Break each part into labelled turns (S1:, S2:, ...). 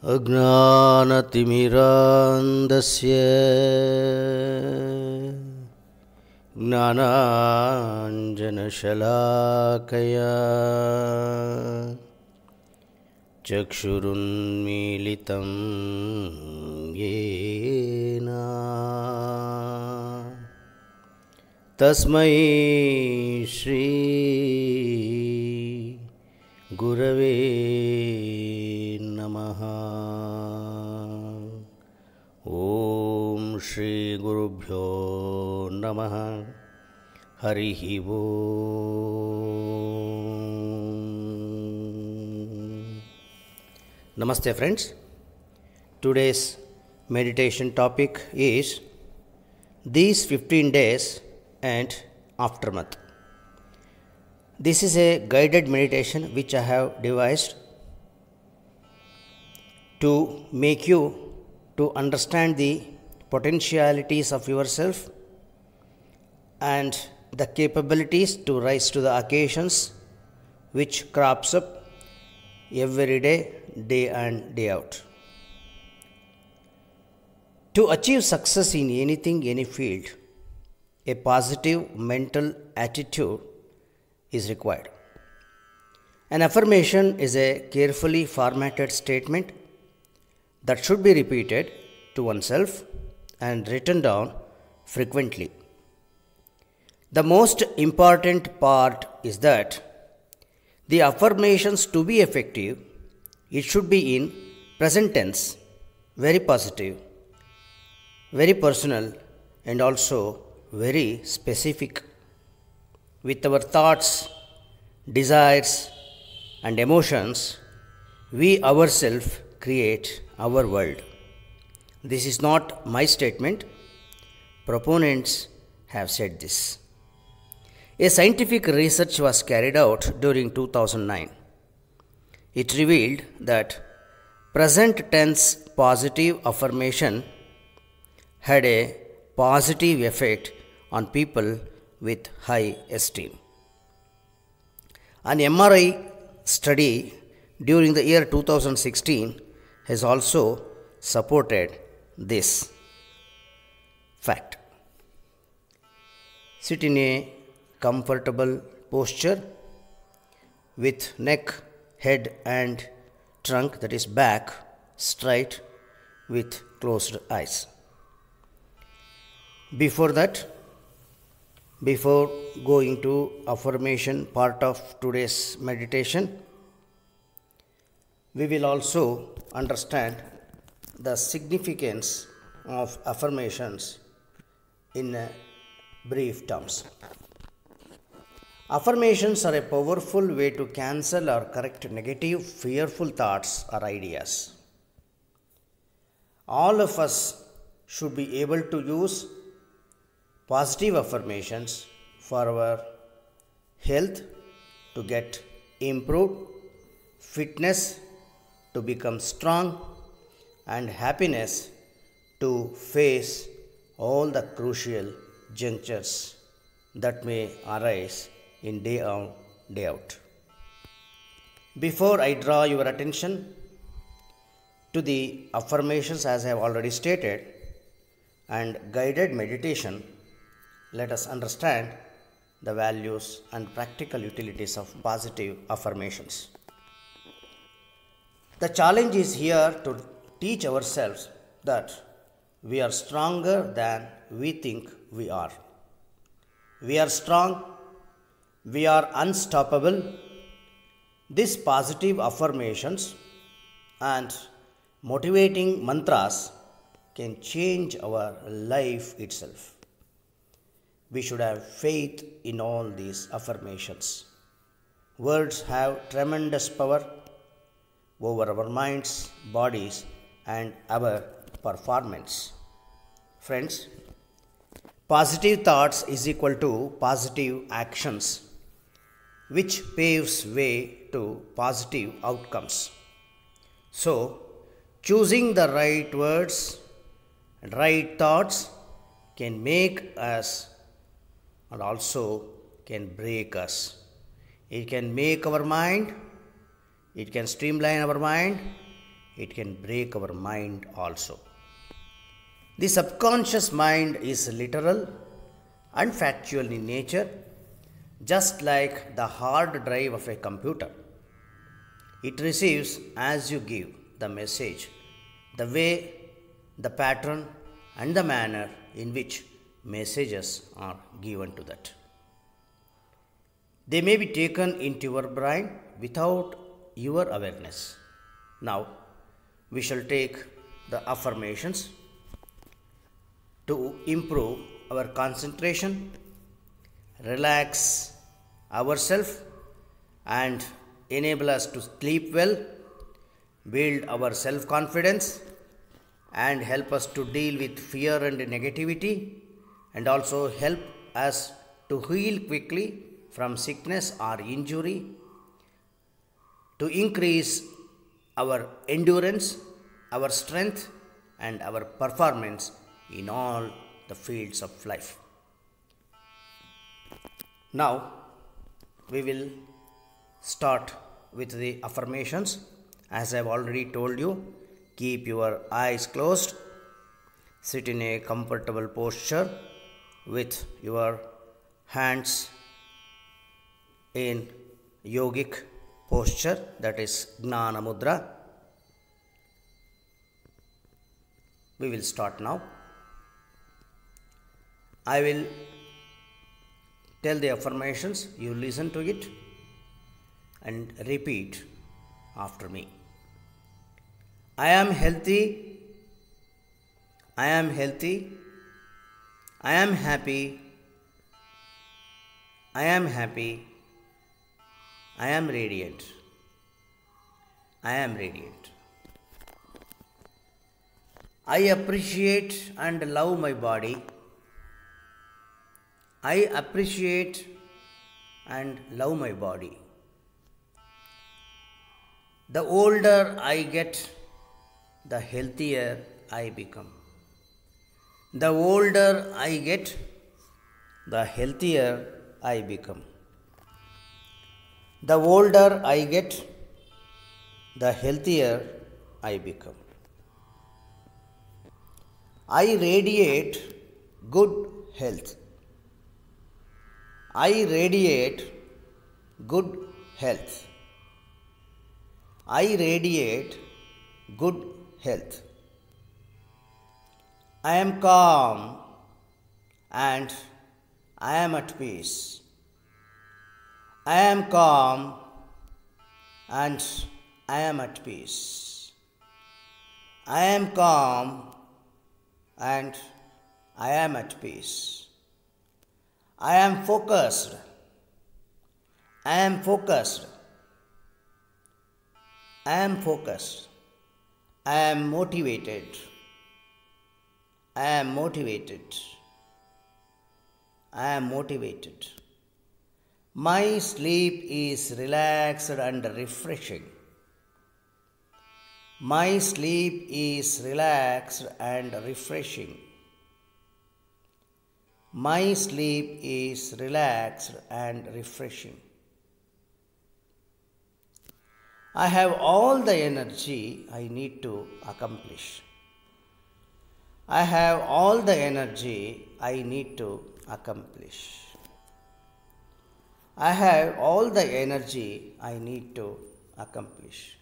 S1: अज्ञानतिमिरान्धस्य ज्ञानाञ्जनशलाकया चक्षुरुन्मीलितं येन तस्मै श्री गुरवे नमः। ओम श्री गुरुभ्यो नमः। हरिः ओम। Namaste friends. Today's meditation topic is these 15 days and aftermath. This is a guided meditation which I have devised to make you to understand the potentialities of yourself and the capabilities to rise to the occasions which crops up every day, day in, day out. To achieve success in anything, any field, a positive mental attitude is required. An affirmation is a carefully formatted statement that should be repeated to oneself and written down frequently. The most important part is that the affirmations to be effective, it should be in present tense, very positive, very personal, and also very specific. With our thoughts, desires, and emotions, we ourselves create our world. This is not my statement. Proponents have said this. A scientific research was carried out during 2009. It revealed that present tense positive affirmation had a positive effect on people with high esteem. An MRI study during the year 2016 has also supported this fact. Sit in a comfortable posture with neck, head and trunk, that is back, straight with closed eyes. Before going to affirmation part of today's meditation, we will also understand the significance of affirmations in brief terms. Affirmations are a powerful way to cancel or correct negative, fearful thoughts or ideas. All of us should be able to use positive affirmations for our health to get improved, fitness to become strong, and happiness to face all the crucial junctures that may arise in day on, day out. Before I draw your attention to the affirmations as I have already stated and guided meditation, let us understand the values and practical utilities of positive affirmations. The challenge is here to teach ourselves that we are stronger than we think we are. We are strong. We are unstoppable. These positive affirmations and motivating mantras can change our life itself. We should have faith in all these affirmations. Words have tremendous power over our minds, bodies, and our performance. Friends, positive thoughts is equal to positive actions, which paves way to positive outcomes. So, choosing the right words and right thoughts can make us and also can break us. It can make our mind, it can streamline our mind, it can break our mind also. The subconscious mind is literal and factual in nature, just like the hard drive of a computer. It receives as you give the message, the way, the pattern, and the manner in which messages are given to that. They may be taken into your brain without your awareness. Now, we shall take the affirmations to improve our concentration, relax ourselves, and enable us to sleep well, build our self-confidence, and help us to deal with fear and negativity, and also help us to heal quickly from sickness or injury, to increase our endurance, our strength, and our performance in all the fields of life. Now, we will start with the affirmations. As I have already told you, keep your eyes closed, sit in a comfortable posture with your hands in yogic posture, that is Gnana Mudra. We will start now. I will tell the affirmations, you listen to it and repeat after me. I am healthy, I am healthy, I am happy, I am happy, I am radiant, I am radiant. I appreciate and love my body. I appreciate and love my body. The older I get, the healthier I become. The older I get, the healthier I become. The older I get, the healthier I become. I radiate good health. I radiate good health. I radiate good health. I am calm and I am at peace. I am calm and I am at peace. I am calm and I am at peace. I am focused. I am focused. I am focused. I am motivated. I am motivated. I am motivated. My sleep is relaxed and refreshing. My sleep is relaxed and refreshing. My sleep is relaxed and refreshing. I have all the energy I need to accomplish. I have all the energy I need to accomplish. I have all the energy I need to accomplish.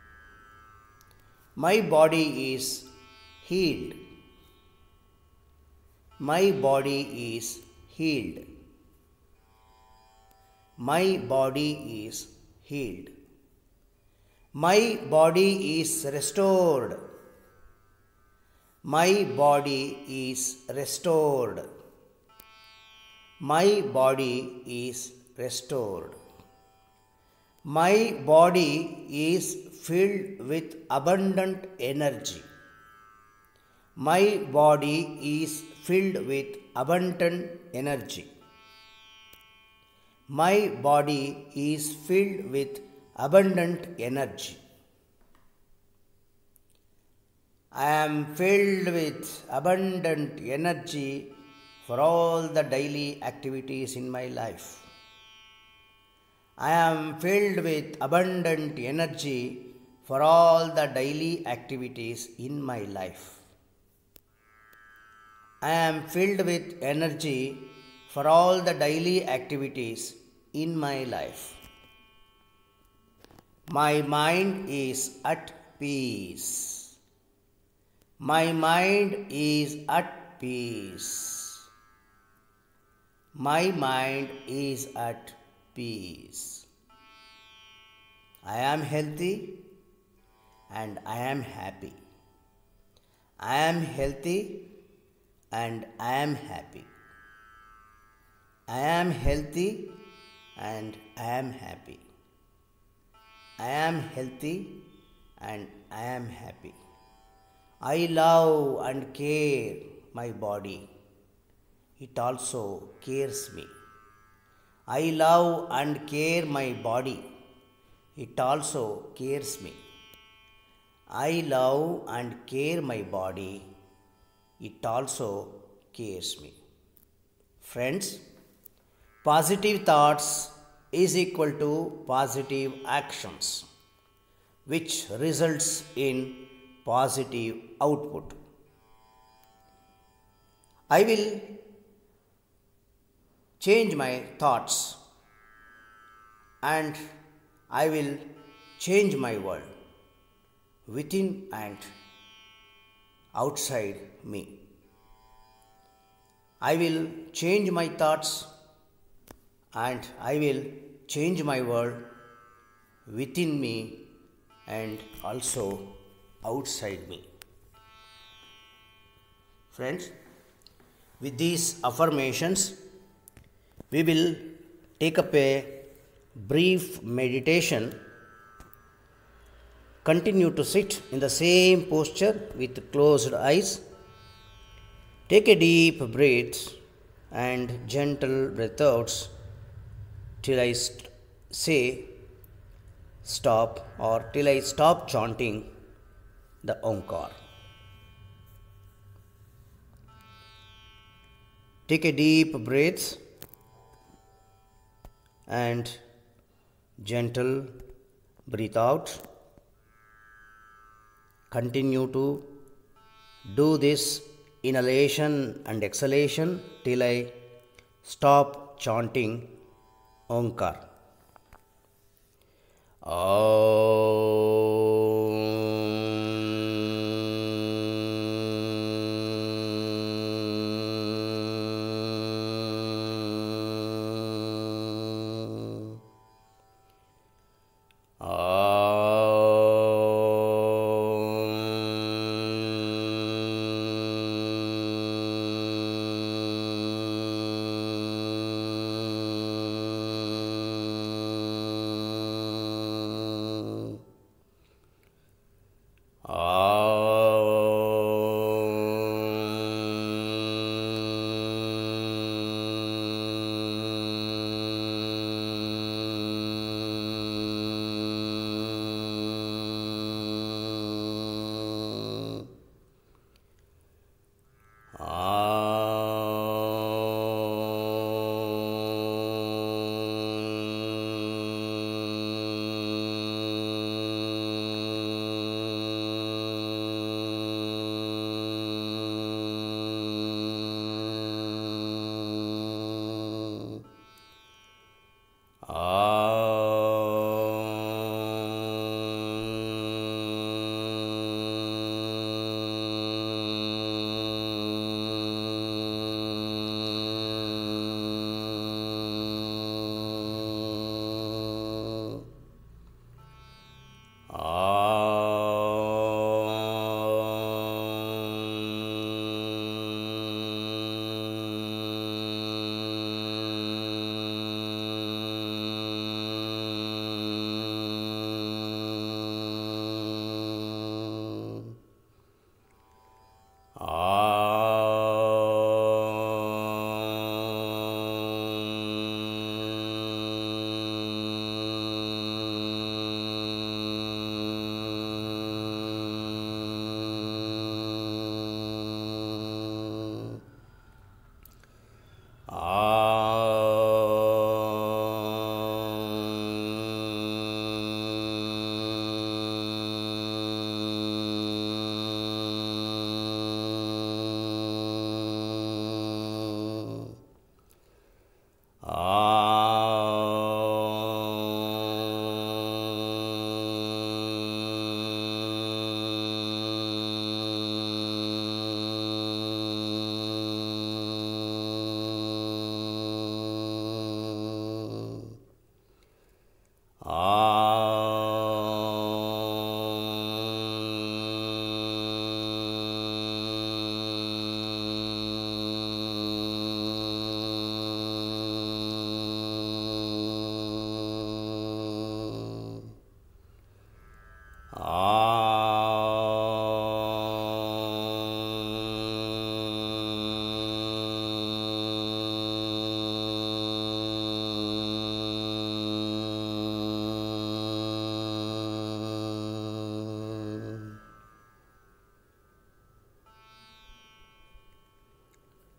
S1: My body is healed. My body is healed. My body is healed. My body is restored. My body is restored. My body is restored. My body is filled with abundant energy. My body is filled with abundant energy. My body is filled with abundant energy. I am filled with abundant energy for all the daily activities in my life. I am filled with abundant energy for all the daily activities in my life. I am filled with energy for all the daily activities in my life. My mind is at peace. My mind is at peace. My mind is at peace. I am healthy and I am happy. I am healthy and I am happy. I am healthy and I am happy. I am healthy and I am happy. I love and care my body. It also cares me. I love and care my body. It also cares me. I love and care my body. It also cares me. Friends, positive thoughts is equal to positive actions, which results in positive output. I will change my thoughts and I will change my world within and outside me. I will change my thoughts and I will change my world within me and also outside me. Friends, with these affirmations, we will take up a brief meditation. Continue to sit in the same posture with closed eyes. Take a deep breath and gentle breath outs till I say stop or till I stop chanting the Omkar. Take a deep breath and gentle breathe out. Continue to do this inhalation and exhalation till I stop chanting Omkar.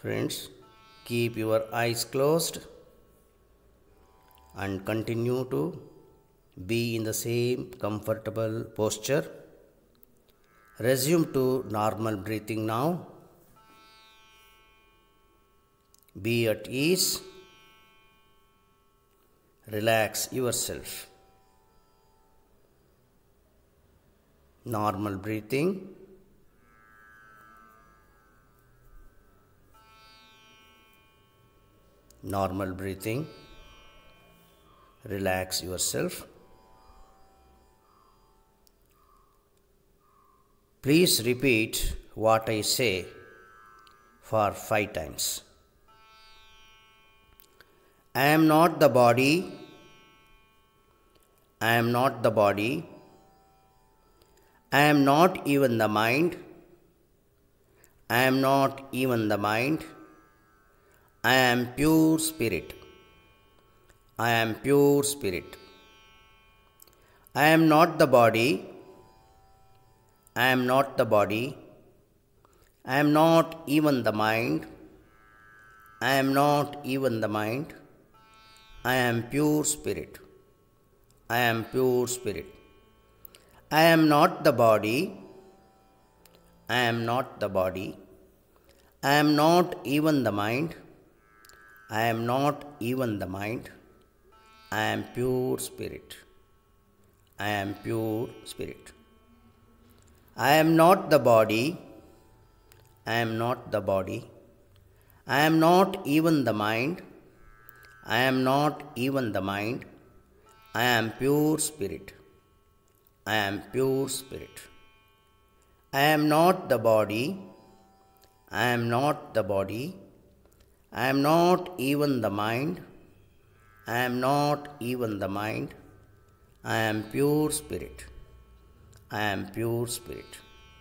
S1: Friends, keep your eyes closed and continue to be in the same comfortable posture. Resume to normal breathing now. Be at ease. Relax yourself. Normal breathing. Normal breathing. Relax yourself. Please repeat what I say for 5 times. I am not the body. I am not the body. I am not even the mind. I am not even the mind. I am pure spirit. I am pure spirit. I am not the body. I am not the body. I am not even the mind. I am not even the mind. I am pure spirit. I am pure spirit. I am not the body. I am not the body. I am not even the mind. I am not even the mind. I am pure spirit. I am pure spirit. I am not the body. I am not the body. I am not even the mind. I am not even the mind. I am pure spirit. I am pure spirit. I am not the body. I am not the body. I am not even the mind. I am not even the mind. I am pure spirit. I am pure spirit.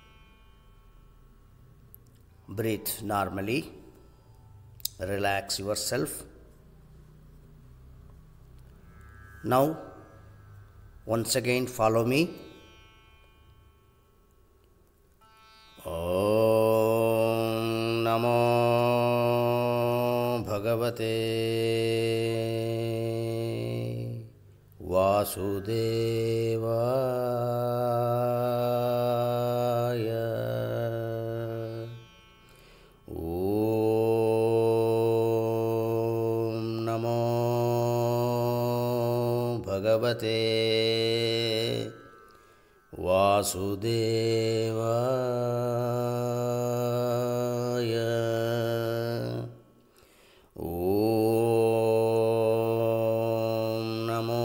S1: Breathe normally. Relax yourself. Now, once again follow me. Om Namo Bhagavate Vasudevaya. Om Namo Bhagavate Vasudevaya. Om Namo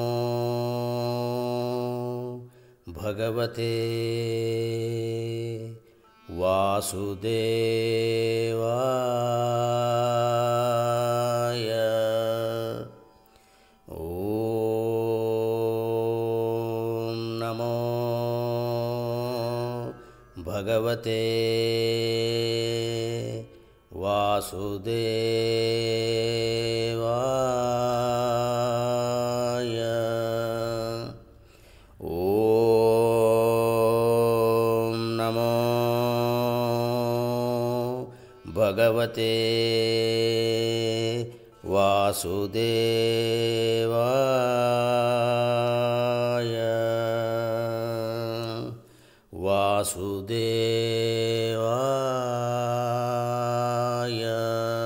S1: Bhagavate Vasudevaya. Om Namo Bhagavate Vasudevaya. Om Namo Bhagavate Vasudevaya. Vasudevaya.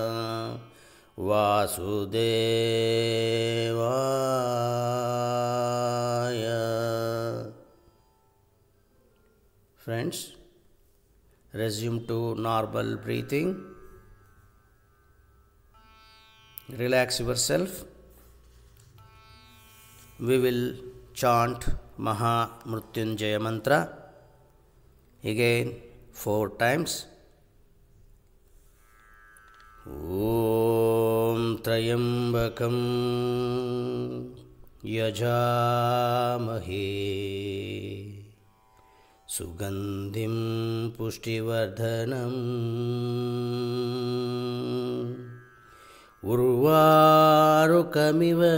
S1: Vasudevaya. Friends, resume to normal breathing. Relax yourself. We will chant Mahamrutyunjaya mantra again 4 times. Om Trayambakam Yajamahe Sugandhim Pushtivardhanam Urvarukamiva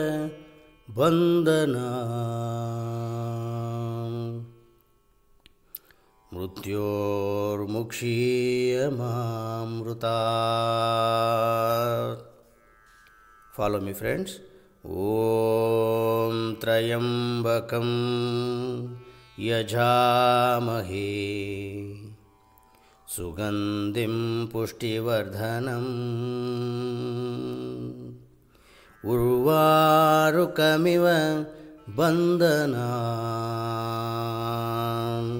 S1: Bandhanam मृत्योर्मुक्षीयमामृतात्. Follow me, friends. Om Trayambakam Yajamahe Sugandhim Pushtivardhanam Urvarukamiva Bandhanam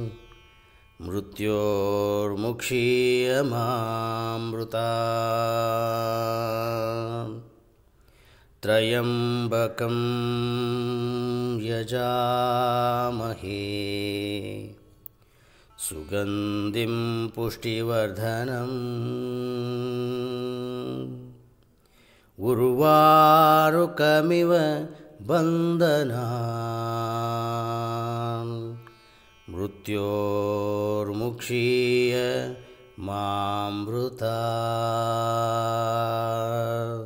S1: Mrityormukshiyamamrutam. Trayambakam yajamahe Sugandhim pushtivardhanam Urvarukamiva bandhanam Mrityormukshiya mamrutat.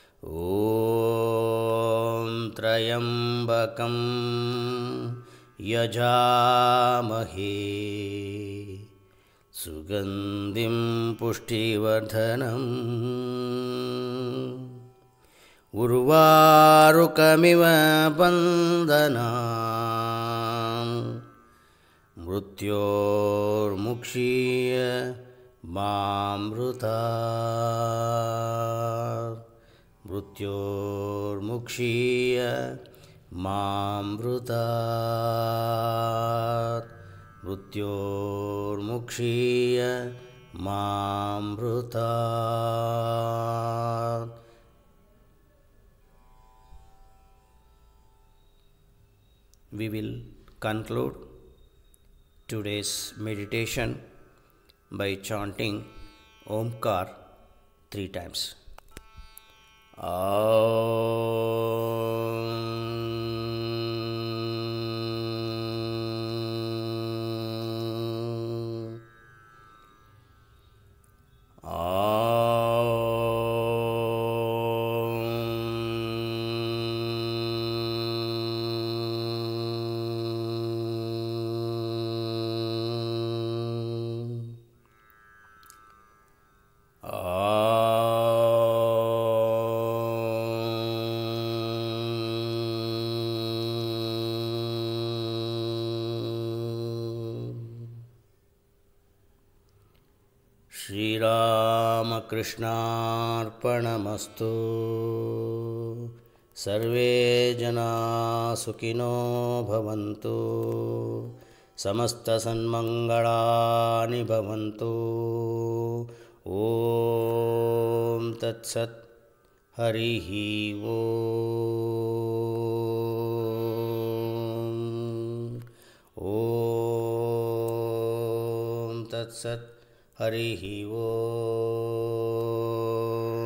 S1: Om Trayambakam Yajamahe Sugandhim Pushtivardhanam Urvarukamiva bandhanam Mrityormukshiya mamrutat. Mrityormukshiya mamrutat. Mrityormukshiya mamrutat. We will conclude today's meditation by chanting Omkar 3 times. Shri Ramakrishnaarpanamastu. Sarve jana sukhino bhavantu. Samasta sanmangalani bhavantu. Om Tat Sat. Harihi Om. Om Tat Sat. Harihi Om.